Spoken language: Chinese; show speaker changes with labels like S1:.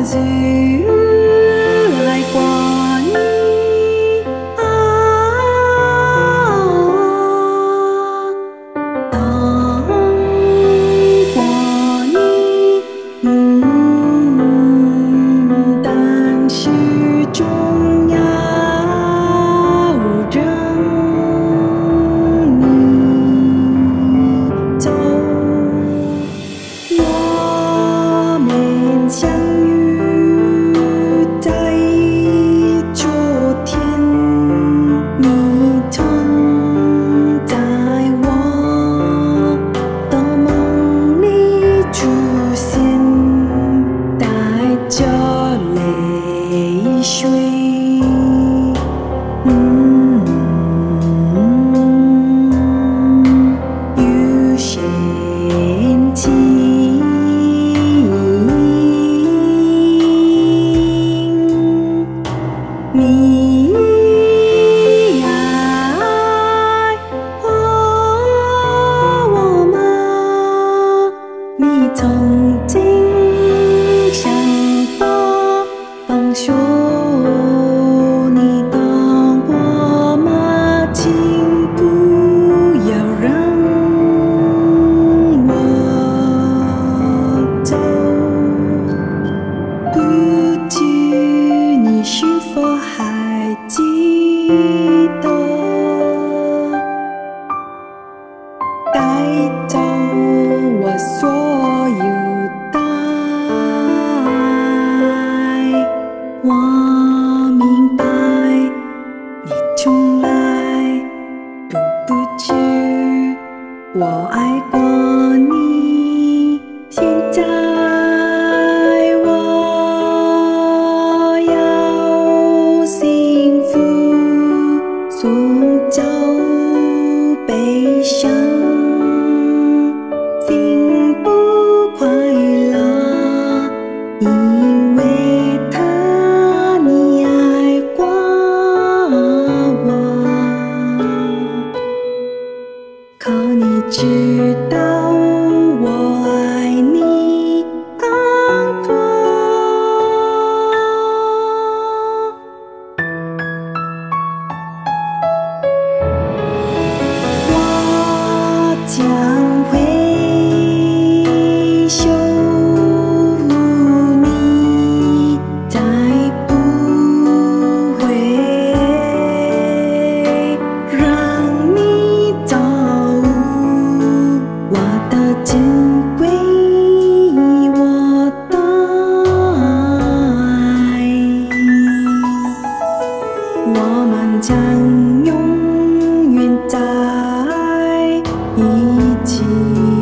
S1: 爱过你，等过你，但始终要让你走。我们相遇在昨天，你曾在我的梦里出现，带着泪水与深情。你爱过我吗？你曾经想过放手，你等过吗？请不要让我走。不知你是否还记得，带走我所有的爱。我明白你从来都不知我爱过你，现在我要幸福，送走悲伤，幸福快乐，因为他你爱过我，可你知道我爱你更多。我将会守护你，再不会让你走，我的珍贵，我的爱，我们将永远在一起。